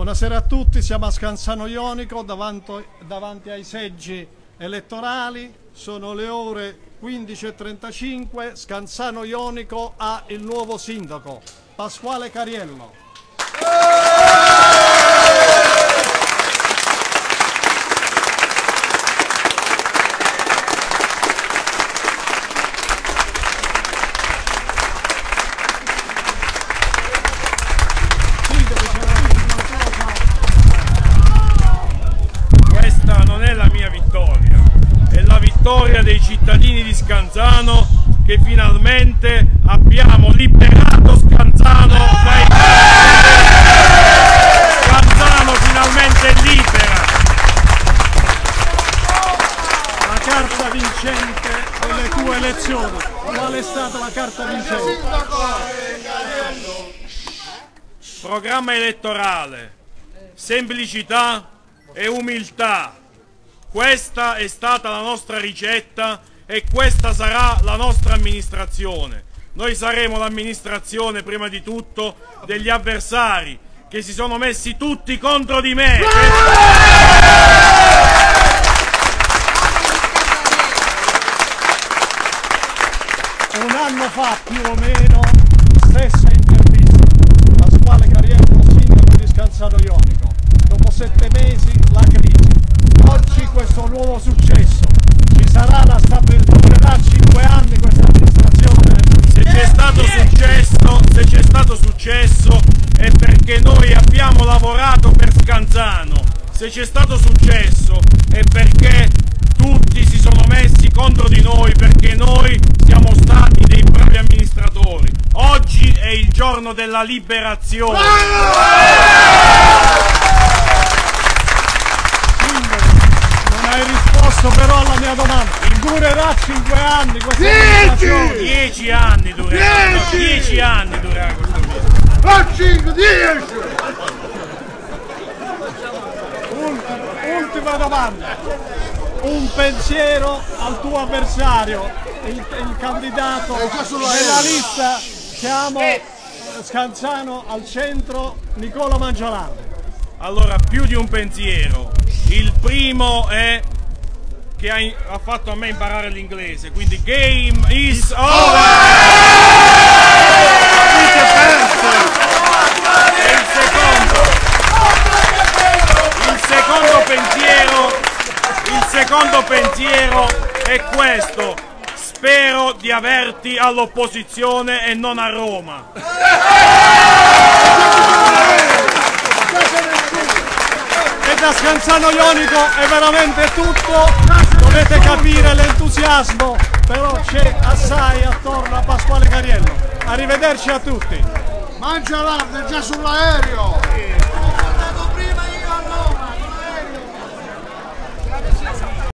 Buonasera a tutti, siamo a Scanzano Jonico davanti ai seggi elettorali, sono le ore 15:35, Scanzano Jonico ha il nuovo sindaco, Pasquale Cariello. Vittoria dei cittadini di Scanzano, che finalmente abbiamo liberato Scanzano dai... Scanzano finalmente è libera. La carta vincente delle tue elezioni, qual è stata la carta vincente? Programma elettorale, semplicità e umiltà. Questa è stata la nostra ricetta e questa sarà la nostra amministrazione. Noi saremo l'amministrazione prima di tutto degli avversari che si sono messi tutti contro di me. Un anno fa più o meno, stessa intervista, Pasquale Cariello, sindaco di Scanzano Jonico. Dopo 7 mesi la crisi. Oggi questo nuovo successo, ci sarà la stabilità, durerà 5 anni questa amministrazione. Se c'è stato successo è perché noi abbiamo lavorato per Scanzano, se c'è stato successo è perché tutti si sono messi contro di noi, perché noi siamo stati dei bravi amministratori. Oggi è il giorno della liberazione. Hai risposto però alla mia domanda, durerà 5 anni questa amministrazione? 10 anni durerà, 10 anni durerà questa amministrazione. 10! Ultima domanda, un pensiero al tuo avversario, il candidato della lista Siamo Scanzano al centro, Nicola Mangialardi. Allora, più di un pensiero. Il primo è che ha fatto a me imparare l'inglese, quindi game is over! E il secondo pensiero è questo: spero di averti all'opposizione e non a Roma. E da Scanzano Jonico è veramente tutto, dovete capire l'entusiasmo, però c'è assai attorno a Pasquale Cariello. Arrivederci a tutti. Mangialardi è già sull'aereo!